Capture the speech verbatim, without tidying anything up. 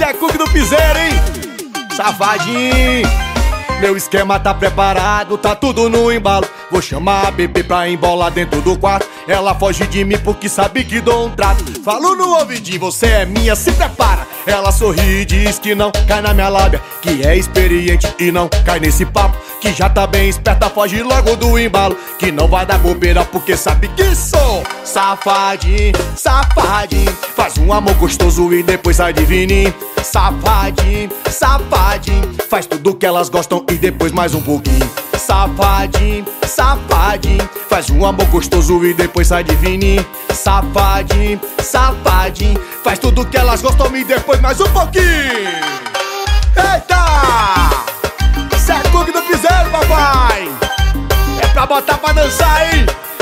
Esse é Cook do Piseiro, hein? Safadinho. Meu esquema tá preparado, tá tudo no embalo. Vou chamar a bebê pra embolar dentro do quarto. Ela foge de mim porque sabe que dou um trato. Falo no ouvidinho, você é minha, se prepara. Ela sorri e diz que não cai na minha lábia, que é experiente e não cai nesse papo, que já tá bem esperta, foge logo do embalo, que não vai dar bobeira porque sabe que sou safadinho, safadinho. Faz um amor gostoso e depois sai de fininho. Safadinho, safadinho. Faz tudo que elas gostam e depois mais um pouquinho. Safadinho, safadinho. Faz um amor gostoso e depois sai de fininho. Safadinho, safadinho. Faz tudo que elas gostam e depois mais um pouquinho. Eita! Isso é Cook do Piseiro, papai! É pra botar pra dançar, hein?